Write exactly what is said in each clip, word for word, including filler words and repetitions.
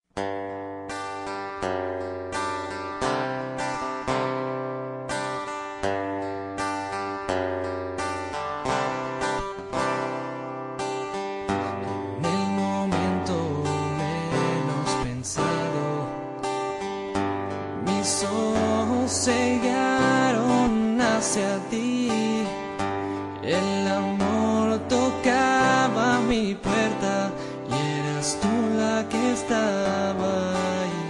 En el momento menos pensado, mis ojos se guiaron hacia ti. El amor tocaba mi puerta y eras tú la que estaba ahí.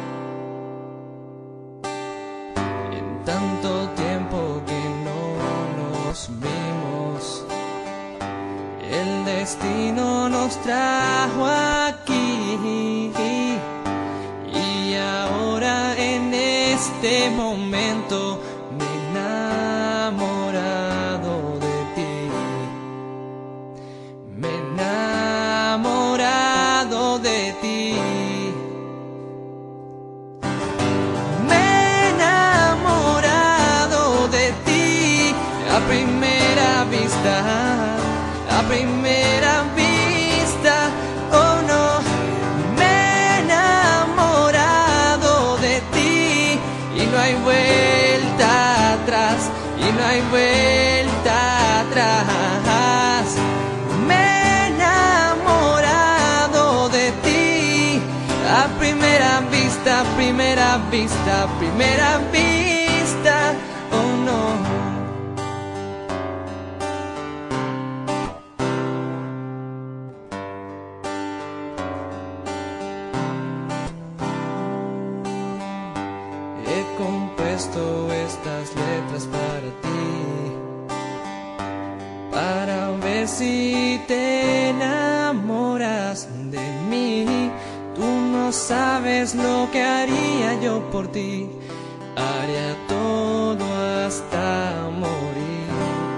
En tanto tiempo que no nos vimos, el destino nos trajo aquí. Y ahora en este momento me he enamorado de ti. Me he enamorado de ti. Me he enamorado de ti a primera vista, a primera vista, oh no. Me he enamorado de ti y no hay vuelta atrás, y no hay vuelta atrás. Me he enamorado de ti a primera vista, primera vista, primera vista, oh no. He compuesto estas letras para ti, para ver si te enamoras de mí. Tú no sabes lo que haría yo por ti, haría todo hasta morir.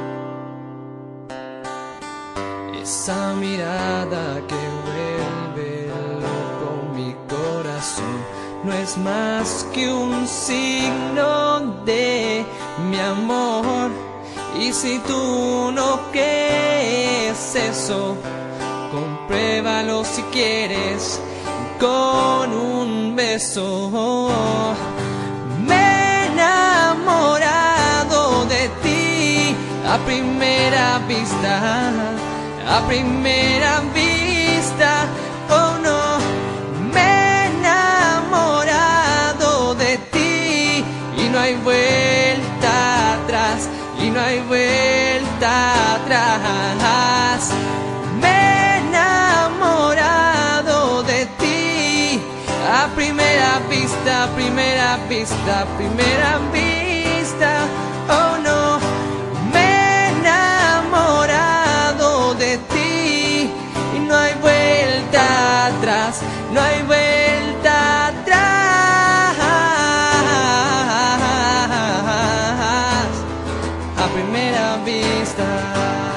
Esa mirada que vuelve loco mi corazón no es más que un signo de mi amor. Y si tú no crees eso, compruébalo si quieres con un beso. Me he enamorado de ti a primera vista, a primera vista, oh no. Me he enamorado de ti y no hay vuelta atrás, y no hay vuelta atrás. Me he enamorado de ti a primera vista, primera vista, primera vista, oh no. Me he enamorado de ti y no hay vuelta atrás, no hay vuelta atrás. A primera vista.